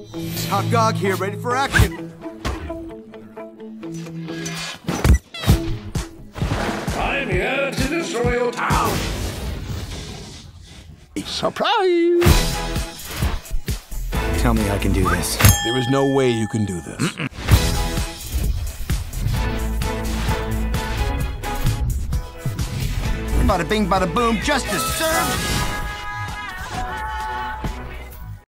Top Gog here, ready for action. I'm here to destroy your town. Surprise! Tell me I can do this. There is no way you can do this. Bada bing, bada boom, justice served.